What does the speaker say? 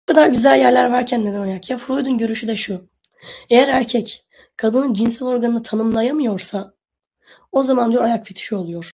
Bu kadar güzel yerler varken neden ayak? Ya Freud'un görüşü de şu: Eğer erkek kadının cinsel organını tanımlayamıyorsa o zaman diyor ayak fetişi oluyor.